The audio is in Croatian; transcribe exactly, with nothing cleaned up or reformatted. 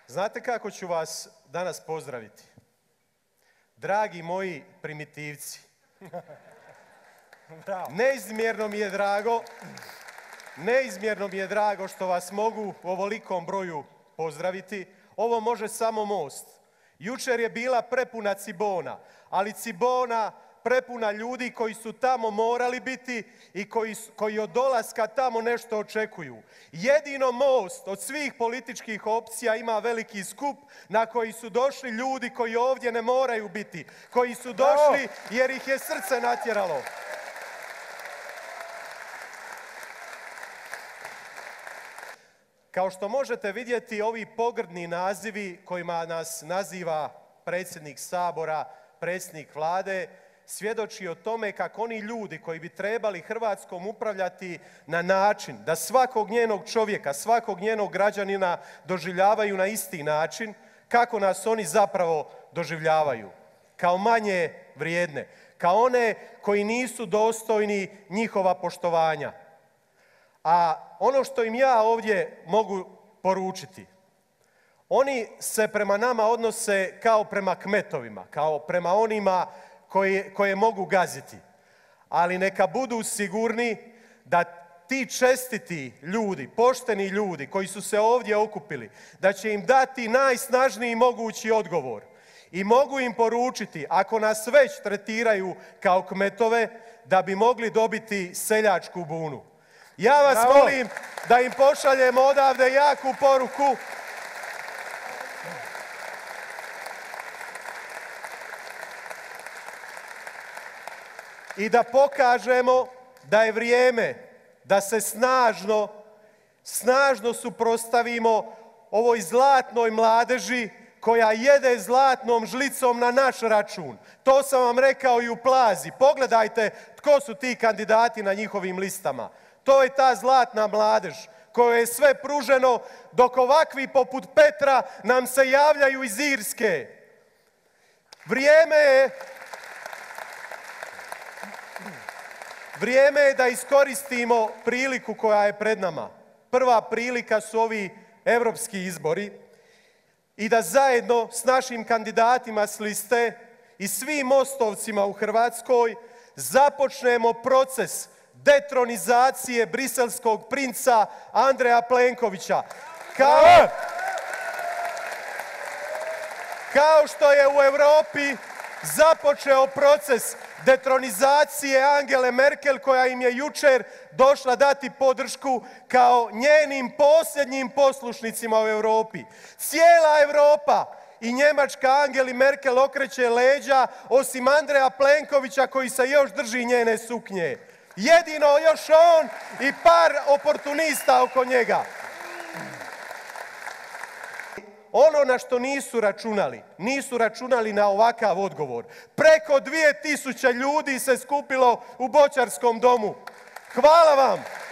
Znate kako ću vas danas pozdraviti? Dragi moji primitivci, neizmjerno mi je drago, neizmjerno mi je drago što vas mogu u ovolikom broju pozdraviti. Ovo može samo Most. Jučer je bila prepuna Cibona, ali Cibona prepuna ljudi koji su tamo morali biti i koji, koji od dolaska tamo nešto očekuju. Jedino Most od svih političkih opcija ima veliki skup na koji su došli ljudi koji ovdje ne moraju biti, koji su došli jer ih je srce natjeralo. Kao što možete vidjeti, ovi pogrdni nazivi kojima nas naziva predsjednik Sabora, predsjednik Vlade, svjedoči o tome kako oni ljudi koji bi trebali Hrvatskom upravljati na način da svakog njenog čovjeka, svakog njenog građanina doživljavaju na isti način, kako nas oni zapravo doživljavaju. Kao manje vrijedne, kao one koji nisu dostojni njihova poštovanja. A ono što im ja ovdje mogu poručiti, oni se prema nama odnose kao prema kmetovima, kao prema onima koje, koje mogu gaziti. Ali neka budu sigurni da ti čestiti ljudi, pošteni ljudi koji su se ovdje okupili, da će im dati najsnažniji mogući odgovor. I mogu im poručiti, ako nas već tretiraju kao kmetove, da bi mogli dobiti seljačku bunu. Ja vas Bravo. molim da im pošaljemo odavde jaku poruku. I da pokažemo da je vrijeme da se snažno, snažno suprotstavimo ovoj zlatnoj mladeži koja jede zlatnom žlicom na naš račun. To sam vam rekao i u Plazi. Pogledajte tko su ti kandidati na njihovim listama. To je ta zlatna mladež kojoj je sve pruženo, dok ovakvi poput Petra nam se javljaju iz Irske. Vrijeme je, vrijeme je da iskoristimo priliku koja je pred nama. Prva prilika su ovi europski izbori i da zajedno s našim kandidatima s liste i svim mostovcima u Hrvatskoj započnemo proces detronizacije briselskog princa Andreja Plenkovića. Kao, kao što je u Europi započeo proces detronizacije Angele Merkel, koja im je jučer došla dati podršku kao njenim posljednjim poslušnicima u Europi. Cijela Europa i Njemačka Angeli Merkel okreće leđa, osim Andreja Plenkovića koji se još drži njene suknje. Jedino još on i par oportunista oko njega. Ono na što nisu računali, nisu računali na ovakav odgovor. Preko dvije tisuće ljudi se skupilo u Boćarskom domu. Hvala vam!